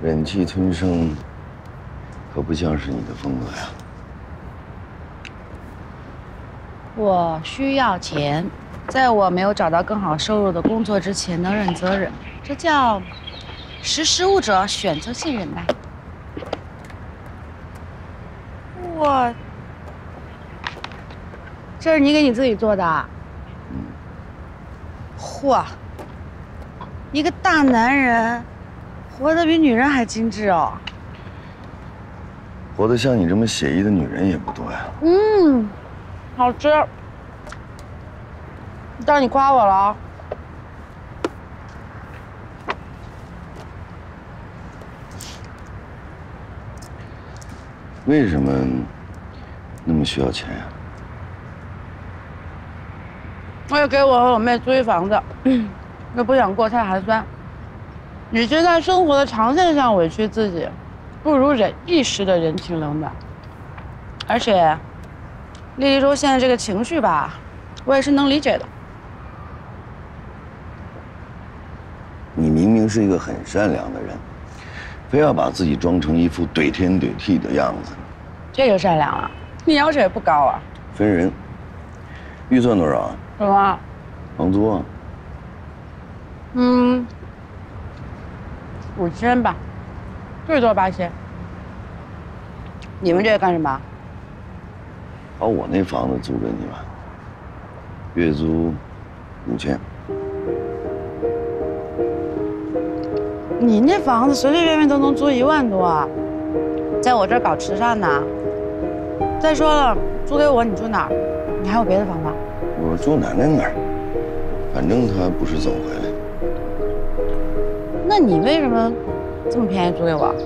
忍气吞声，可不像是你的风格呀。 我需要钱，在我没有找到更好收入的工作之前，能忍则忍，这叫识时务者选择性忍耐。哇，这是你给你自己做的？嚯，一个大男人，活得比女人还精致哦。 活得像你这么写意的女人也不多呀。 好吃。但你夸我了啊。 为什么那么需要钱呀？ 我也给我和我妹租一房子，又不想过太寒酸。与其在生活的长线上委屈自己，不如忍一时的人情冷暖。而且，丽丽说现在这个情绪吧，我也是能理解的。 你明明是一个很善良的人，非要把自己装成一副怼天怼地的样子。 这就善良了，你要求也不高啊。 分人。预算多少啊？ 什么？ 房租啊 ？5000吧，最多8000。你们这个干什么？ 把我那房子租给你吧，月租5000。 你那房子随随便便都能租1万多啊，在我这儿搞慈善呢。再说了，租给我你住哪儿？你还有别的房吗？ 我住奶奶那儿，反正她不是走回来。 那你为什么这么便宜租给我？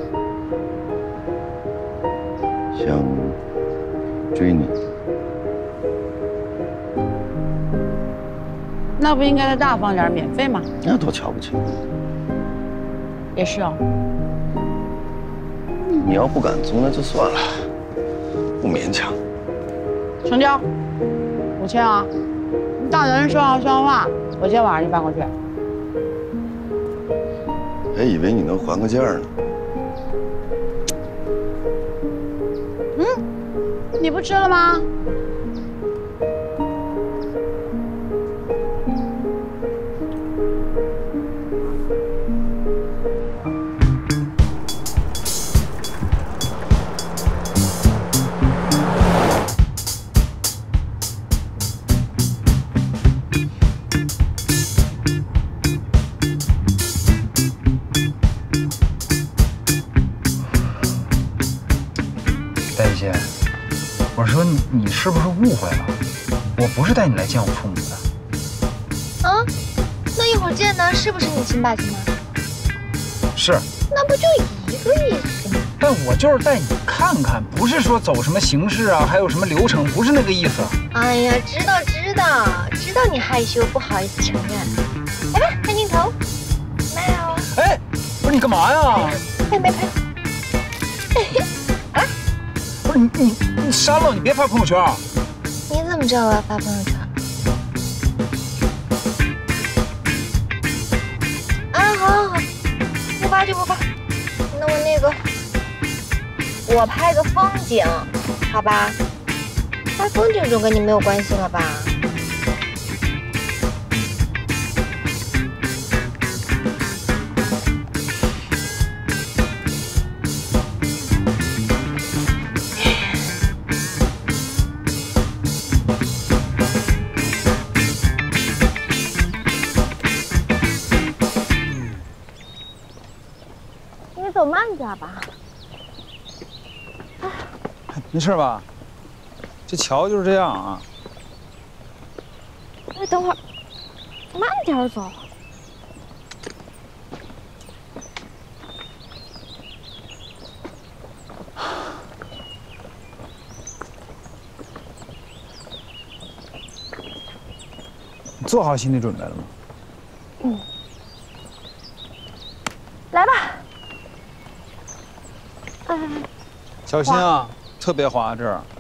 想追你。 那不应该再大方点，免费吗？ 那多瞧不起。 也是哦。 你要不敢租那就算了，不勉强。 成交，5000啊！你大男人说话算话，我今天晚上就搬过去。 还以为你能还个价呢。 你不吃了吗？ 戴姐，我说你是不是误会了？我不是带你来见我父母的。 啊？那一会儿见的是不是你亲爸亲妈？ 是。 那不就一个意思吗？ 但我就是带你看看，不是说走什么形式啊，还有什么流程，不是那个意思。 哎呀，知道你害羞，不好意思承认。来吧，看镜头。Smile。 哎，不是你干嘛呀？ 拍没拍？ 不是你删了，你别发朋友圈。 你怎么知道我要发朋友圈？啊，好，不发就不发。那我拍个风景，好吧？拍风景总跟你没有关系了吧？走慢点吧。 没事吧？这桥就是这样啊。 哎，等会儿，慢点走。 你做好心理准备了吗？ 来吧。 小心啊，特别滑这儿。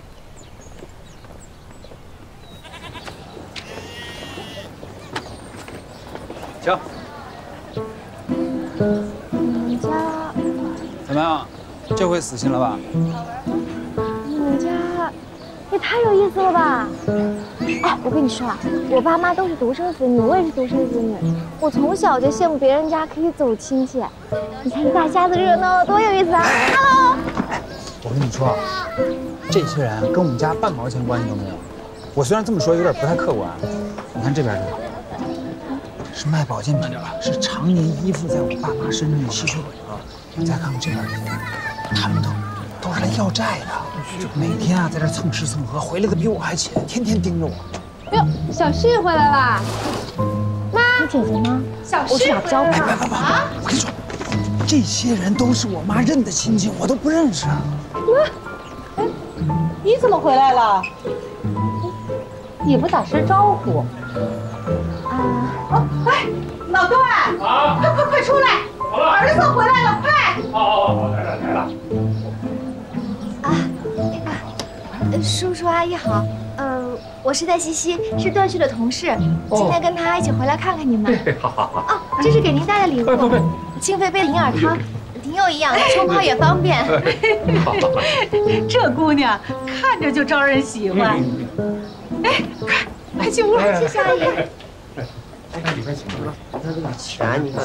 行。 你家么样？这回死心了吧？ 你们家也太有意思了吧！哎，我跟你说啊，我爸妈都是独生子女，我也是独生子女。我从小就羡慕别人家可以走亲戚。你看一大家子热闹，多有意思啊 ！Hello， 我跟你说啊，这些人跟我们家半毛钱关系都没有。我虽然这么说有点不太客观，你看这边这个。 是卖保健品的，是常年依附在我爸妈身上的吸血鬼。你再看看这边这些，他们都是来要债的，每天啊在这蹭吃蹭喝，回来的比我还勤，天天盯着我。 哟，小旭回来了，妈，你姐姐呢？小旭，我去打招呼啊！ 我跟你说，这些人都是我妈认的亲戚，我都不认识。 哎，你怎么回来了？也不打声招呼。 哎，老段啊，快出来！好了，儿子回来了，快！ 好，来了。 叔叔阿姨好，我是戴西西，是段旭的同事，今天跟他一起回来看看你们。 好。 哦，这是给您带的礼物，清肺杯银耳汤，挺有营养的，冲泡也方便。 这姑娘看着就招人喜欢。哎，快进屋， 谢谢阿姨。 哎，里边请吧。 钱你看，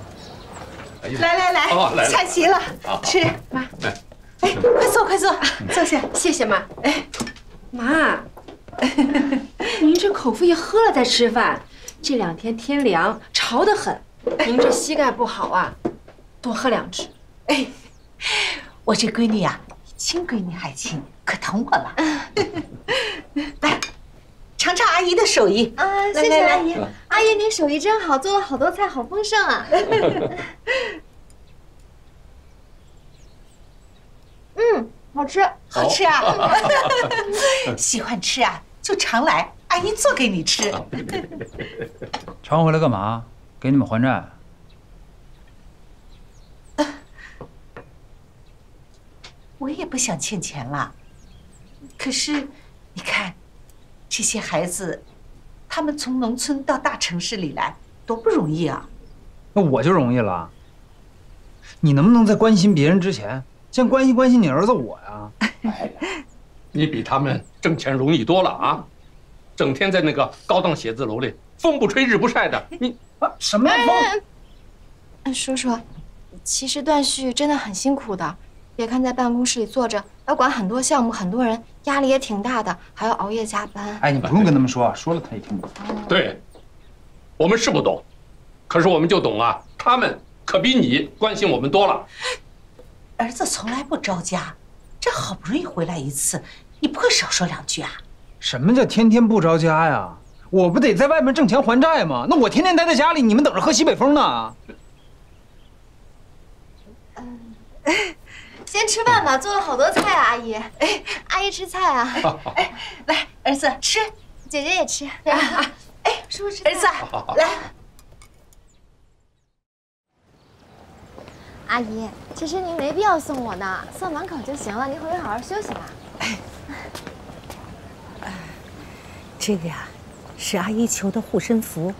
来，菜齐了，吃妈。哎，快坐，坐下。 谢谢妈。哎，妈，您这口服液喝了再吃饭，这2天天凉，潮得很。您这膝盖不好啊，多喝2支。 哎，我这闺女呀，比亲闺女还亲，可疼我了。来。 尝尝阿姨的手艺啊！谢谢阿姨，阿姨您手艺真好，做了好多菜，好丰盛啊！好吃， 好吃啊！喜欢吃啊，就常来，阿姨做给你吃。 常回来干嘛？给你们还债？ 我也不想欠钱了，可是你看。 这些孩子，他们从农村到大城市里来，多不容易啊！ 那我就容易了。你能不能在关心别人之前，先关心关心你儿子我呀？ 哎呀，你比他们挣钱容易多了啊！整天在那个高档写字楼里，风不吹日不晒的，你什么风？ 叔叔，其实段旭真的很辛苦的。 别看在办公室里坐着，要管很多项目，很多人，压力也挺大的，还要熬夜加班。 哎，你不用跟他们说，说了他也听不懂。 对，我们是不懂，可是我们就懂啊。他们可比你关心我们多了。 儿子从来不着家，这好不容易回来一次，你不会少说2句啊？ 什么叫天天不着家呀？我不得在外面挣钱还债吗？那我天天待在家里，你们等着喝西北风呢？ 先吃饭吧，做了好多菜啊，阿姨。哎，阿姨吃菜啊。 哎，来，儿子吃， 姐姐也吃。哎，叔叔吃。 儿子，来。 阿姨，其实您没必要送我的，送门口就行了。您回去好好休息吧。 这个呀，是阿姨求的护身符。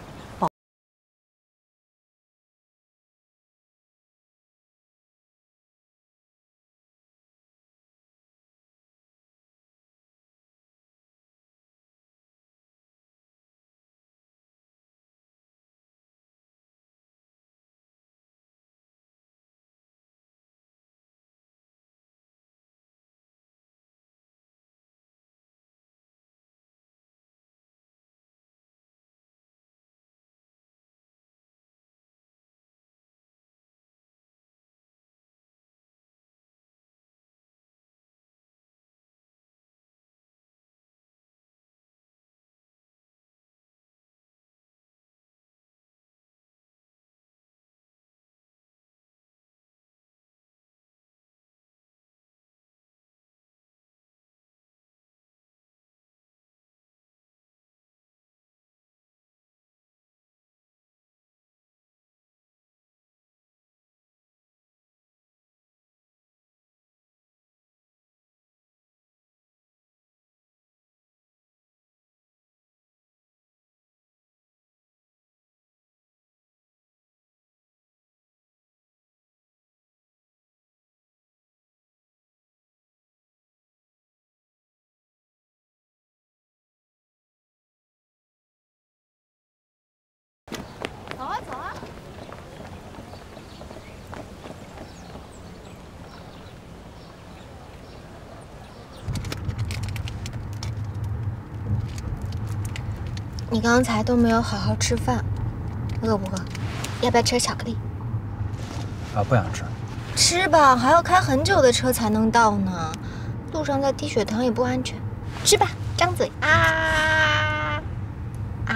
你刚才都没有好好吃饭，饿不饿？要不要吃巧克力？ 啊，不想吃。 吃吧，还要开很久的车才能到呢，路上再低血糖也不安全。吃吧，张嘴啊啊！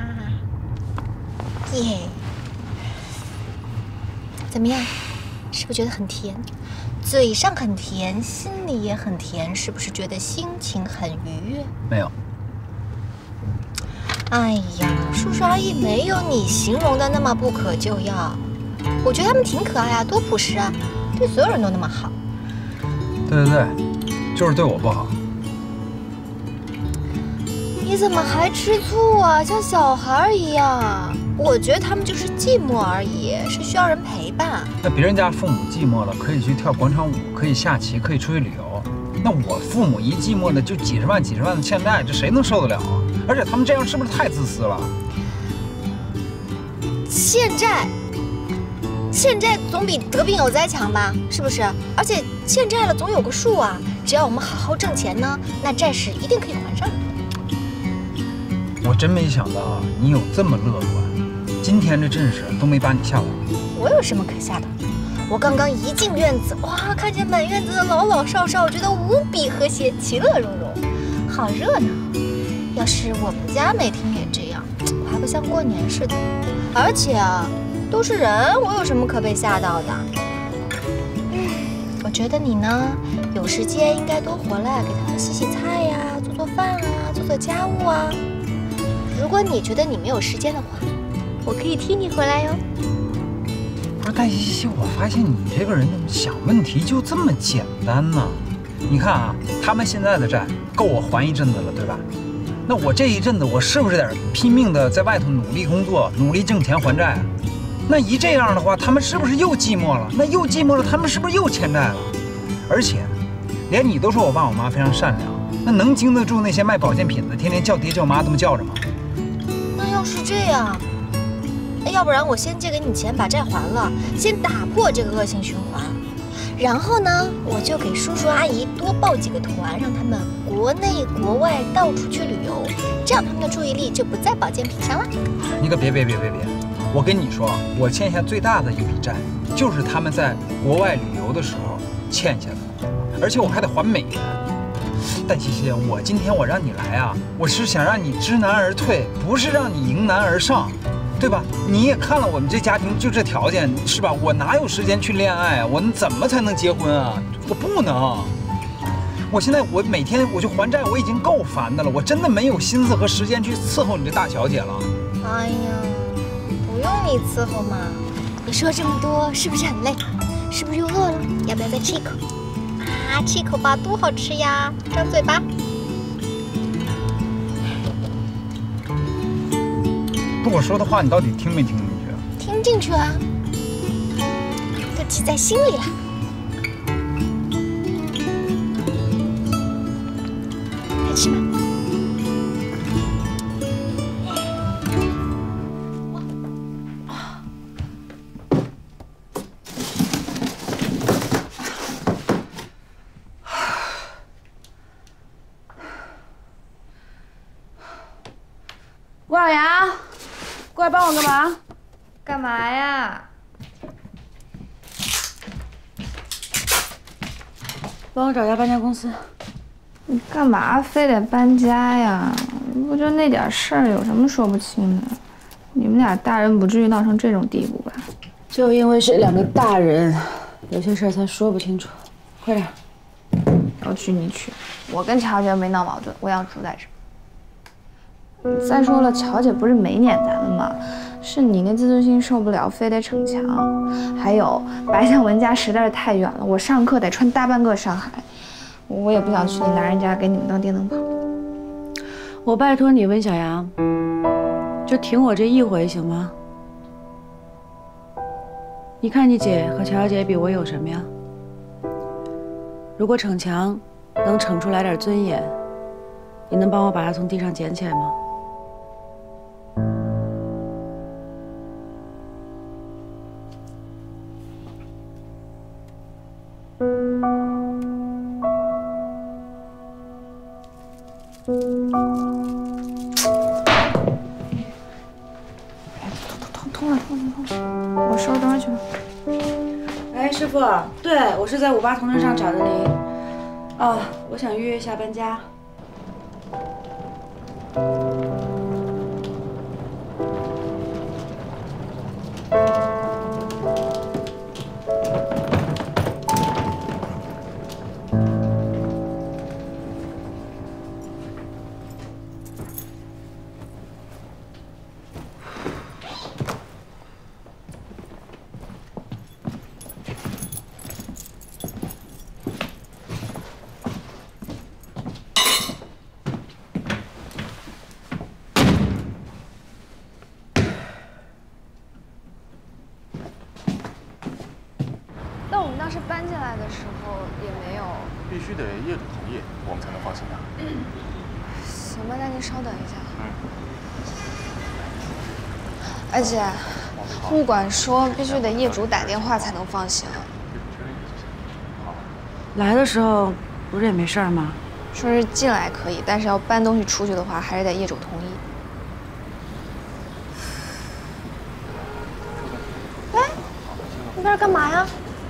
耶！怎么样？是不是觉得很甜？嘴上很甜，心里也很甜，是不是觉得心情很愉悦？ 没有。 哎呀，叔叔阿姨没有你形容的那么不可救药。我觉得他们挺可爱啊，多朴实啊，对所有人都那么好。 对对对，就是对我不好。 你怎么还吃醋啊？像小孩一样。我觉得他们就是寂寞而已，是需要人陪伴。 那别人家父母寂寞了，可以去跳广场舞，可以下棋，可以出去旅游。那我父母一寂寞的就几十万的欠债，这谁能受得了啊？而且他们这样是不是太自私了？欠债总比得病有灾强吧？是不是？而且欠债了总有个数啊，只要我们好好挣钱呢，那债是一定可以还上的。我真没想到你有这么乐观。今天这阵势都没把你吓倒。我有什么可吓倒的？我刚刚一进院子，哇，看见满院子的老老少少，觉得无比和谐，其乐融融，好热闹。要是我们家每天也这样，我还不像过年似的。而且啊，都是人，我有什么可被吓到的？我觉得你呢，有时间应该多回来给他们洗洗菜呀，做做饭啊，做做家务啊。如果你觉得你没有时间的话，我可以替你回来哟。不是戴西西，我发现你这个人想问题就这么简单呢。你看啊，他们现在的债够我还一阵子了，对吧？那我这一阵子我是不是得拼命的在外头努力工作，努力挣钱还债啊？那一这样的话，他们是不是又寂寞了？那又寂寞了，他们是不是又欠债了？而且，连你都说我爸我妈非常善良，那能经得住那些卖保健品的天天叫爹叫妈这么叫着吗？那要是这样，要不然我先借给你钱把债还了，先打破这个恶性循环。然后呢，我就给叔叔阿姨多报几个团，让他们国内国外到处去旅游，这样他们的注意力就不在保健品上了。你可别！我跟你说，我欠下最大的一笔债，就是他们在国外旅游的时候欠下的，而且我还得还美元。戴西西，我今天我让你来啊，我是想让你知难而退，不是让你迎难而上。对吧？你也看了我们这家庭就这条件，是吧？我哪有时间去恋爱啊？我怎么才能结婚啊？我不能。我现在我每天我去还债，我已经够烦的了，我真的没有心思和时间去伺候你这大小姐了。哎呀，不用你伺候嘛。你说这么多，是不是很累？是不是又饿了？要不要再吃一口？啊，吃一口吧，多好吃呀！张嘴巴。不，我说的话你到底听没听进去？听进去啊，都记在心里了。来吃吧。 郭小牙，过来帮我干嘛？ 干嘛呀？ 帮我找家搬家公司。 你干嘛非得搬家呀？不就那点事儿，有什么说不清的？你们俩大人不至于闹成这种地步吧？ 就因为是两个大人，有些事儿才说不清楚。快点。 要去你去，我跟乔姐没闹矛盾，我要住在这。再说了，乔姐不是没撵咱们吗？是你那自尊心受不了，非得逞强。还有白向文家实在是太远了，我上课得穿大半个上海，我也不想去你男人家给你们当电灯泡。 我拜托你，温小阳，就挺我这一回行吗？你看你姐和乔姐比我有什么呀？如果逞强能逞出来点尊严，你能帮我把她从地上捡起来吗？ 通了，我收拾东西去吧。 哎，师傅，对我是在58同城上找的您。哦，我想预约一下搬家。 但我们当时搬进来的时候也没有。 必须得业主同意，我们才能放心的。 行吧，那您稍等一下。而且，物管说必须得业主打电话才能放行。 来的时候不是也没事儿吗？ 说是进来可以，但是要搬东西出去的话，还是得业主同意。哎，你在这干嘛呀？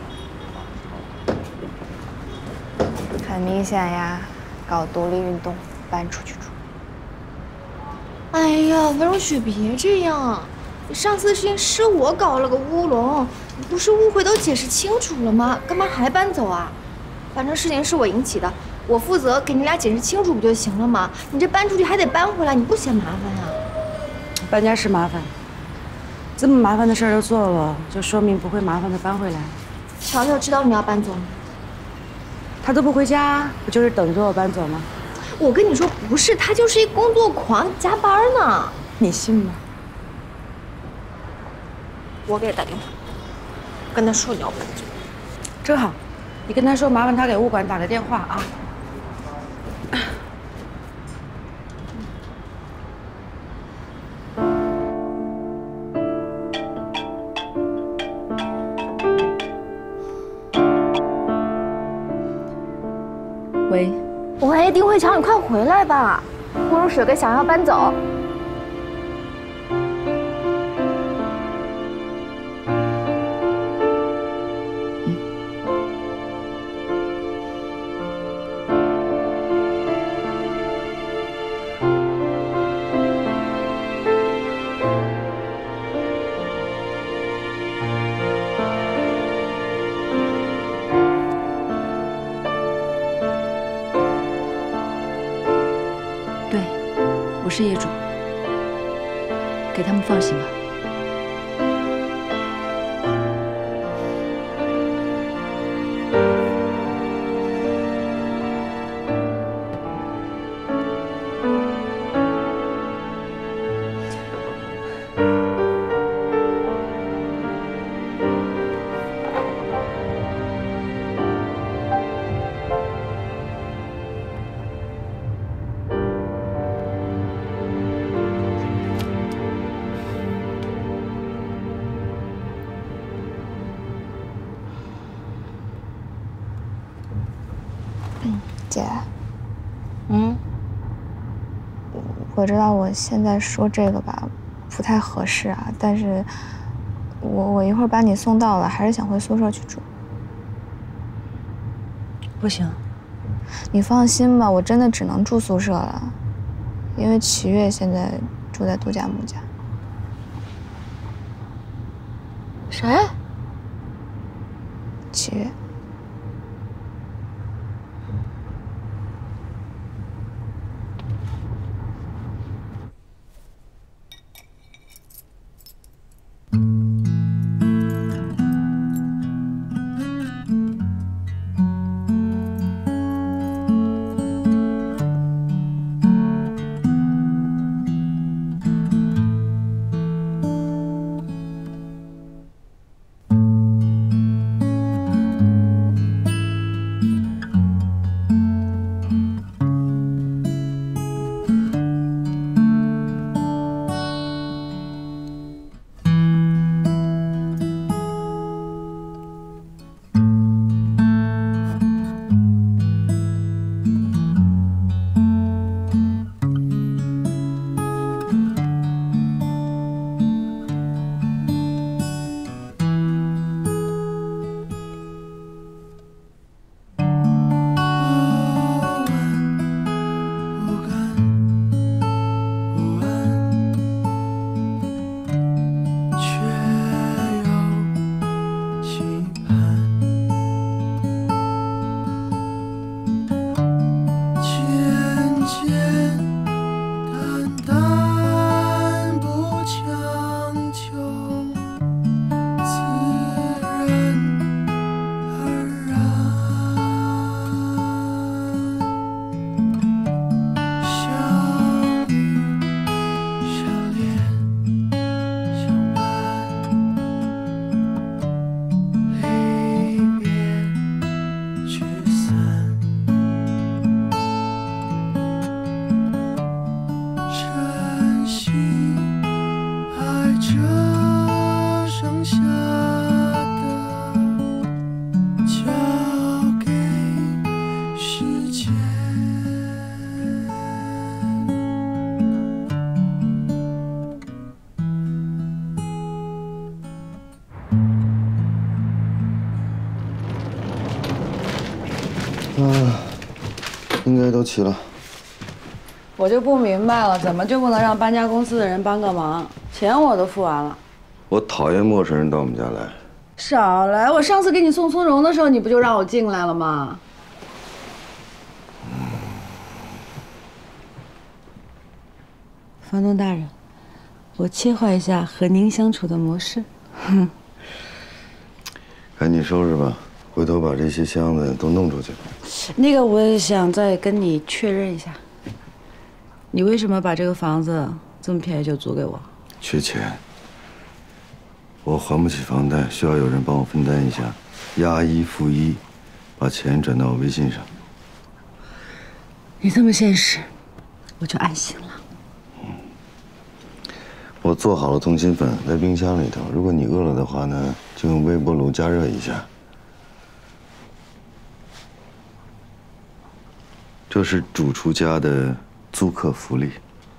很明显呀，搞独立运动，搬出去住。哎呀，温柔雪，别这样！上次的事情是我搞了个乌龙，你不是误会都解释清楚了吗？干嘛还搬走啊？反正事情是我引起的，我负责给你俩解释清楚不就行了吗？你这搬出去还得搬回来，你不嫌麻烦啊？ 搬家是麻烦，这么麻烦的事儿都做了，就说明不会麻烦的搬回来。 乔乔知道你要搬走吗？ 他都不回家，不就是等着我搬走吗？ 我跟你说，不是，他就是一工作狂，加班呢。 你信吗？ 我给他打电话，跟他说你要搬走。 正好，你跟他说，麻烦他给物管打个电话啊。喂， 喂，丁慧强，你快回来吧！慕容雪哥想要搬走。 对，我是业主，给他们放行吧。 姐，我知道我现在说这个吧，不太合适啊，但是我一会儿把你送到了，还是想回宿舍去住。 不行， 你放心吧，我真的只能住宿舍了，因为齐越现在住在度假木家。谁？齐越。 应该都齐了。 我就不明白了，怎么就不能让搬家公司的人帮个忙？钱我都付完了。 我讨厌陌生人到我们家来。 少来！我上次给你送葱蓉的时候，你不就让我进来了吗？房东大人，我切换一下和您相处的模式。 赶紧收拾吧，回头把这些箱子都弄出去。 那个，我想再跟你确认一下，你为什么把这个房子这么便宜就租给我？ 缺钱，我还不起房贷，需要有人帮我分担一下，押一付一，把钱转到我微信上。 你这么现实，我就安心了。 我做好了通心粉，在冰箱里头。如果你饿了的话呢，就用微波炉加热一下。这是主厨家的租客福利。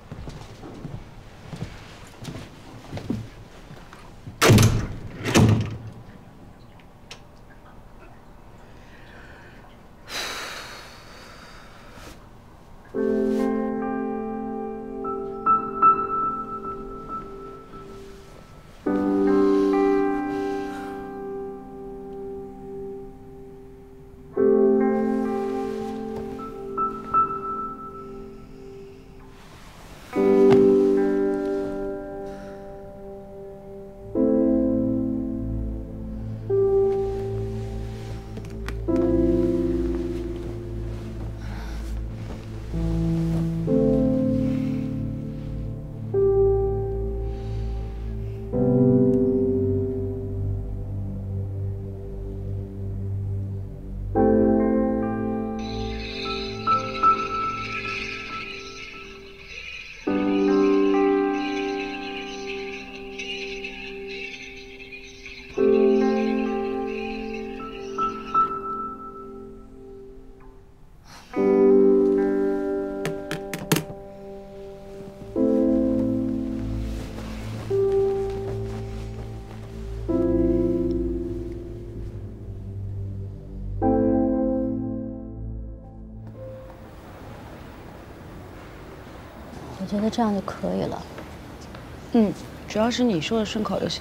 我觉得这样就可以了。 只要是你说的顺口就行。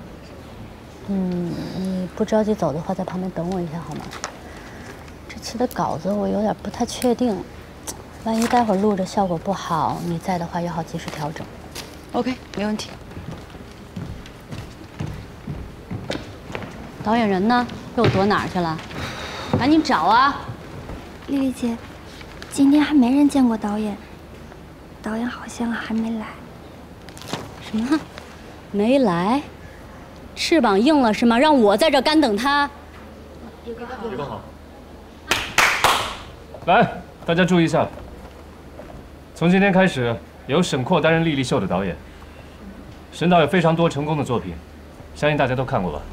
你不着急走的话，在旁边等我一下好吗？这期的稿子我有点不太确定，万一待会儿录着效果不好，你在的话也好及时调整。 OK， 没问题。 导演人呢？又躲哪儿去了？赶紧找啊！ 丽丽姐，今天还没人见过导演，导演好像还没来。 什么？没来？翅膀硬了是吗？让我在这干等他？ 野哥好。来，大家注意一下，从今天开始，由沈括担任《莉莉秀》的导演。沈导有非常多成功的作品，相信大家都看过吧？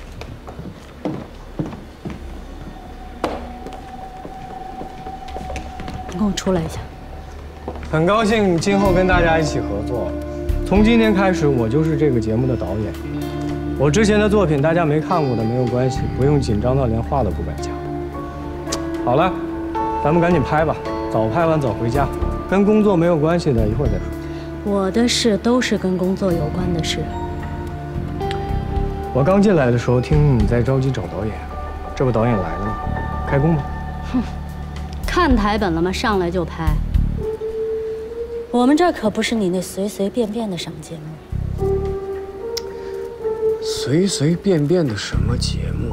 你跟我出来一下。 很高兴今后跟大家一起合作。从今天开始，我就是这个节目的导演。我之前的作品大家没看过的没有关系，不用紧张到连话都不敢讲。好了，咱们赶紧拍吧，早拍完早回家。跟工作没有关系的，一会儿再说。 我的事都是跟工作有关的事。 我刚进来的时候听你在着急找导演，这不导演来了吗？开工吧。 哼，看台本了吗？上来就拍。我们这儿可不是你那随随便便的上节目。 随随便便的什么节目？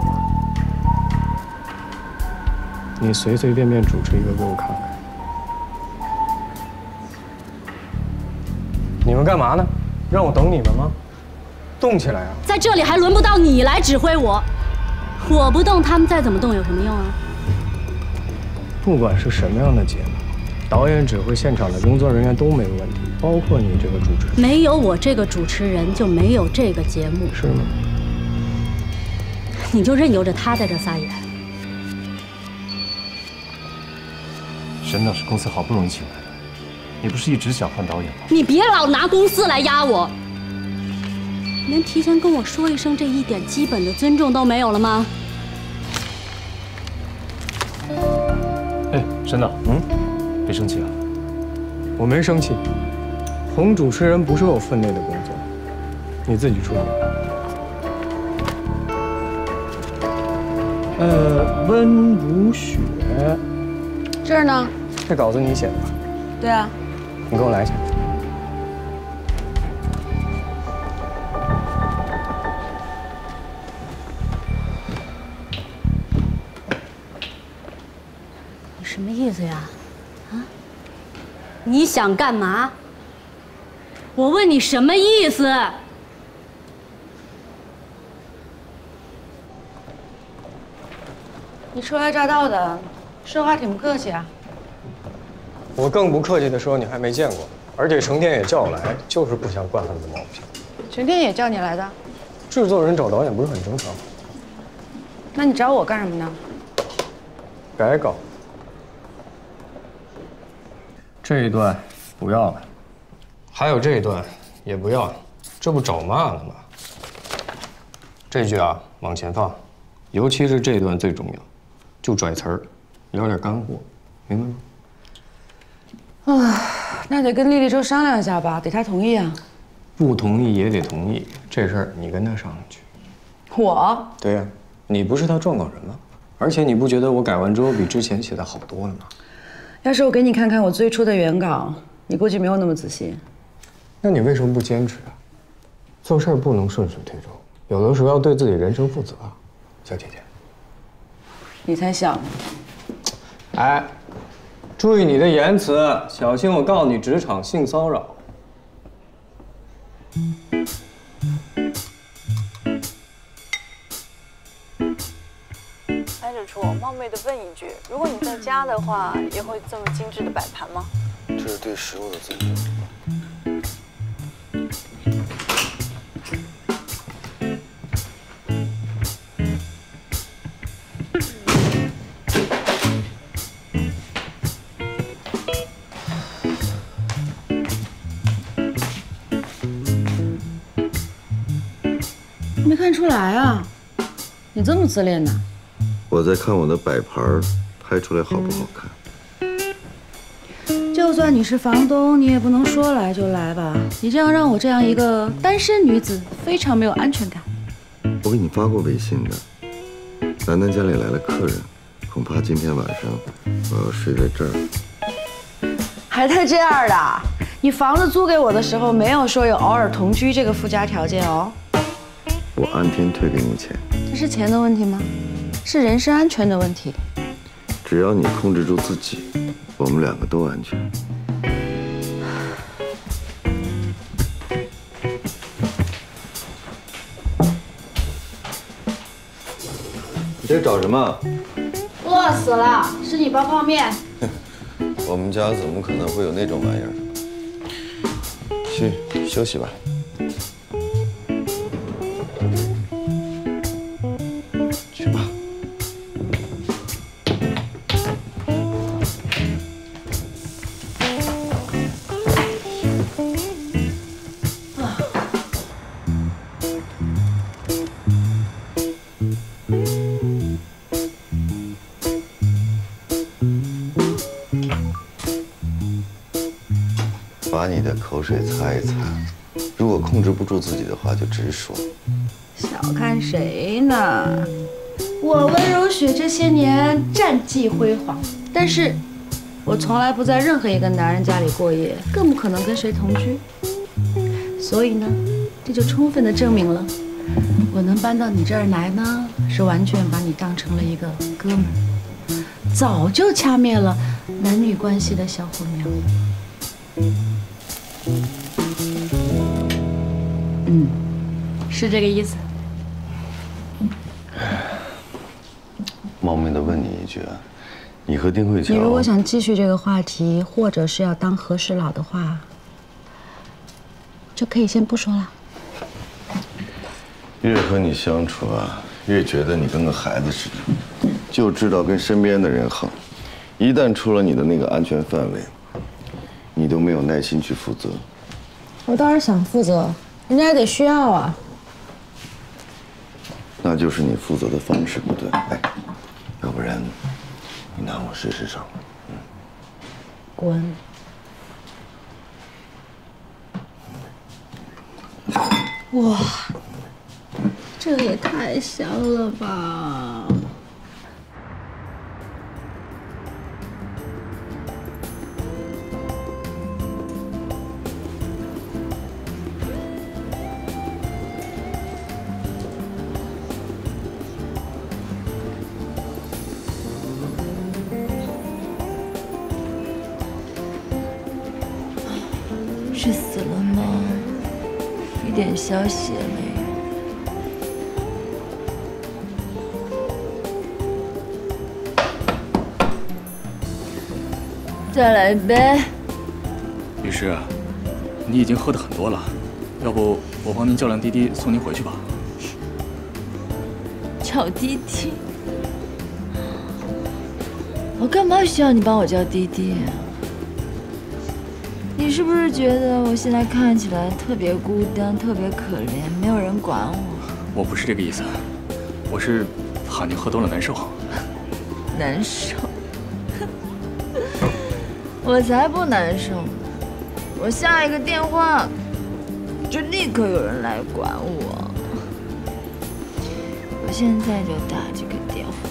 你随随便便主持一个给我看看。你们干嘛呢？让我等你们吗？动起来啊！ 在这里还轮不到你来指挥我，我不动，他们再怎么动有什么用啊？ 不管是什么样的节目，导演指挥现场的工作人员都没有问题，包括你这个主持人。 没有我这个主持人，就没有这个节目， 是吗？ 你就任由着他在这撒野。 沈导是公司好不容易请来的，你不是一直想换导演吗？ 你别老拿公司来压我。 连提前跟我说一声这一点基本的尊重都没有了吗？ 哎，沈导，别生气啊。 我没生气。哄主持人不是我分内的工作，你自己处理。温如雪， 这儿呢？ 这稿子你写的吧？ 对啊。 你给我来一下。 你什么意思呀？啊？你想干嘛？我问你什么意思？ 你初来乍到的，说话挺不客气啊。 我更不客气的说，你还没见过，而且成天也叫我来，就是不想惯他们的毛病。 全天也叫你来的？ 制作人找导演不是很正常吗？ 那你找我干什么呢？ 改稿。这一段不要了，还有这一段也不要了，这不找骂了吗？这句啊往前放，尤其是这一段最重要，就拽词儿，聊点干货，明白吗？ 那得跟丽丽周商量一下吧，得她同意啊。 不同意也得同意，这事儿你跟他商量去。 我？ 对呀，你不是他撰稿人吗？而且你不觉得我改完之后比之前写的好多了吗？ 要是我给你看看我最初的原稿，你估计没有那么仔细。 那你为什么不坚持啊？做事不能顺水推舟，有的时候要对自己人生负责啊，小姐姐。 你才想呢。 哎，注意你的言辞，小心我告你职场性骚扰。 白主厨，冒昧的问一句，如果你在家的话，也会这么精致的摆盘吗？ 这是对食物的尊重。 没看出来啊，你这么自恋呢？ 我在看我的摆盘，拍出来好不好看？ 就算你是房东，你也不能说来就来吧？你这样让我这样一个单身女子非常没有安全感。 我给你发过微信的，楠楠家里来了客人，恐怕今天晚上我要睡在这儿。 还带这样的？你房子租给我的时候没有说有偶尔同居这个附加条件哦。 我按天退给你钱。 这是钱的问题吗？是人身安全的问题。 只要你控制住自己，我们两个都安全。你这找什么？ 饿死了，是你包泡面。 我们家怎么可能会有那种玩意儿？去休息吧。去吧。把你的口水擦一擦，如果控制不住自己的话，就直说。 小看谁呢？我温柔雪这些年战绩辉煌，但是我从来不在任何一个男人家里过夜，更不可能跟谁同居。所以呢，这就充分的证明了，我能搬到你这儿来呢，是完全把你当成了一个哥们儿，早就掐灭了男女关系的小火苗。是这个意思。 冒昧的问你一句啊，你和丁慧乔， 你如果想继续这个话题，或者是要当和事佬的话，就可以先不说了。 越和你相处啊，越觉得你跟个孩子似的，就知道跟身边的人横。一旦出了你的那个安全范围，你都没有耐心去负责。 我倒是想负责，人家也得需要啊。 那就是你负责的方式不对。哎，要不然你拿我试试手。 滚！哇，这也太香了吧！ 是死了吗？一点消息也没有。再来一杯。 律师，你已经喝得很多了，要不我帮您叫辆滴滴送您回去吧。 叫滴滴？我干嘛需要你帮我叫滴滴？你是不是觉得我现在看起来特别孤单、特别可怜，没有人管我？ 我不是这个意思，我是怕您喝多了难受。 难受？我才不难受呢！我下一个电话，就立刻有人来管我。我现在就打这个电话。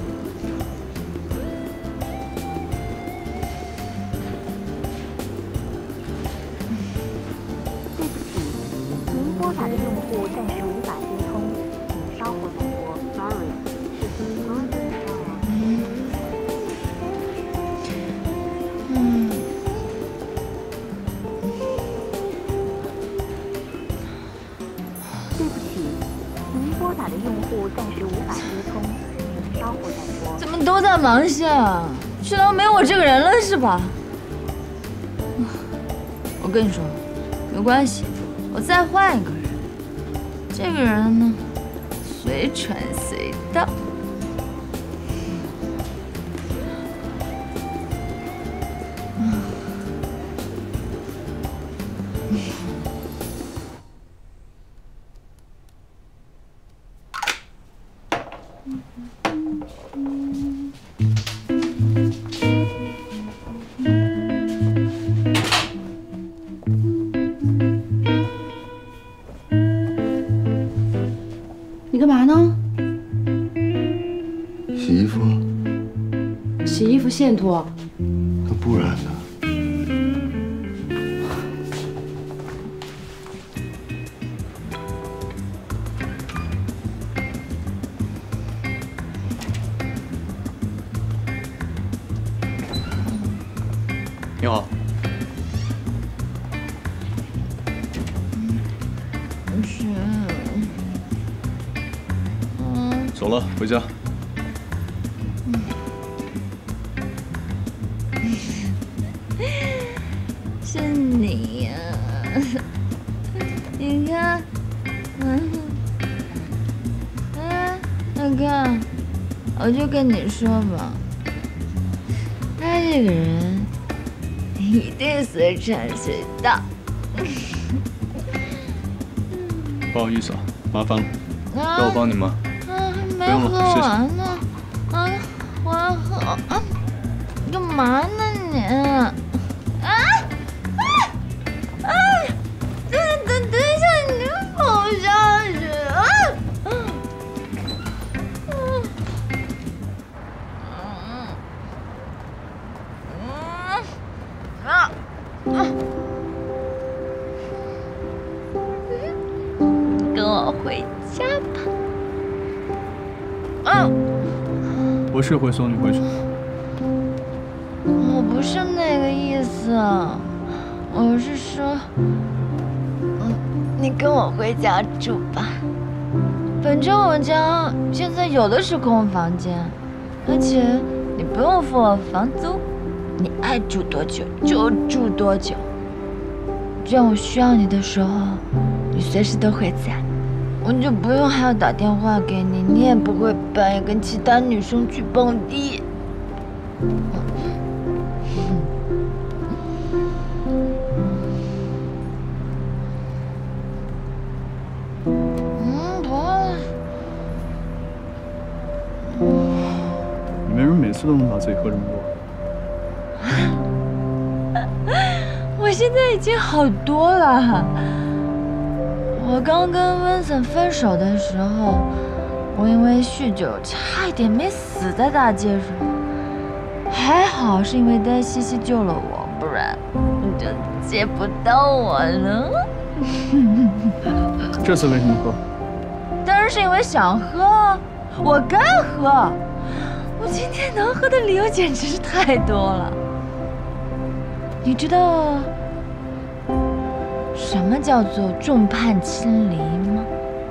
您拨打的用户暂时无法接通，请稍后再拨。Sorry， 事情有点上了。对不起，您拨打的用户暂时无法接通，请稍后再拨。 怎么都在忙下？学堂没我这个人了是吧？我跟你说，没关系，我再换一个人。这个人呢，随传随到。 你干嘛呢？ 洗衣服。 洗衣服现脱。 那不然呢？ 你好。 是。 走了，回家。 是你呀！你看，你看，我就跟你说吧，他这个人一定随传随到。 不好意思啊，麻烦了，要我帮你吗？ 没喝完呢，我要喝。干嘛呢你？等一下，你跑下去跟我回家吧。 我是会送你回去。 我不是那个意思，我是说，你跟我回家住吧。反正我家现在有的是空房间，而且你不用付我房租，你爱住多久就住多久。这样我需要你的时候，你随时都会在。我就不用还要打电话给你，你也不会半夜跟其他女生去蹦迪。 每次都能把自己喝这么多。 我现在已经好多了。我刚跟温森分手的时候，我因为酗酒差一点没死在大街上，还好是因为黛西西救了我，不然你就接不到我了。 这次为什么喝？ 当然是因为想喝，我该喝。我今天能喝的理由简直是太多了。你知道什么叫做众叛亲离吗？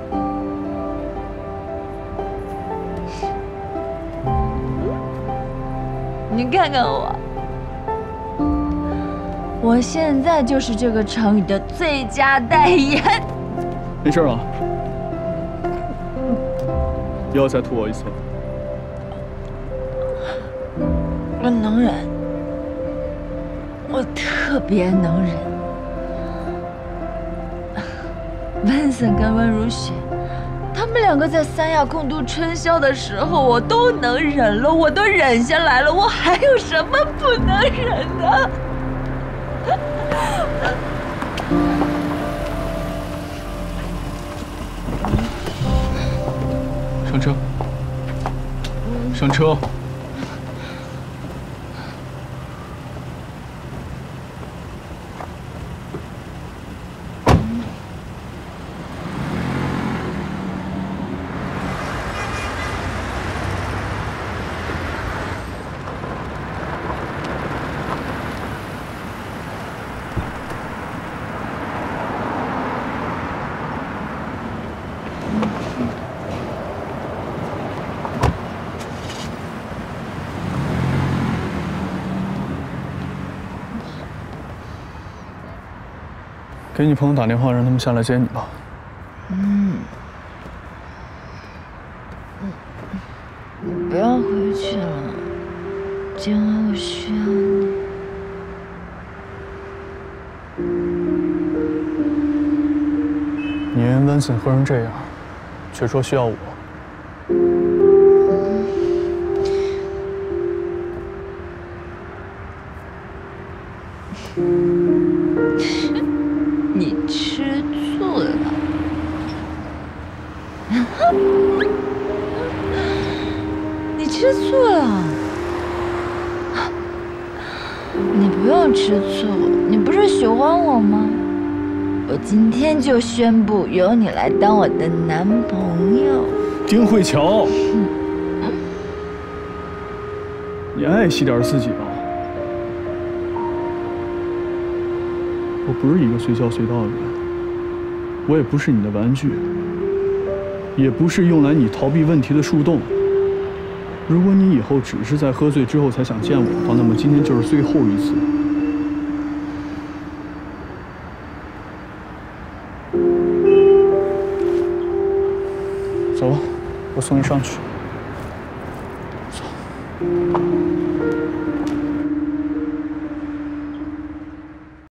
你看看我现在就是这个成语的最佳代言。 没事了，不要再吐我一次了。 我能忍，我特别能忍。温森跟温如雪，他们两个在三亚共度春宵的时候，我都能忍了，我都忍下来了，我还有什么不能忍的？ 上车，上车。给你朋友打电话，让他们下来接你吧。 你不要回去了，今晚我需要你。 你跟温森喝成这样，却说需要我。 你吃醋了？你吃醋了？你不用吃醋，你不是喜欢我吗？我今天就宣布由你来当我的男朋友。 丁慧乔，你爱惜点自己吧。我不是一个随叫随到的人，我也不是你的玩具，也不是用来你逃避问题的树洞。如果你以后只是在喝醉之后才想见我的话，那么今天就是最后一次。走吧，我送你上去。走。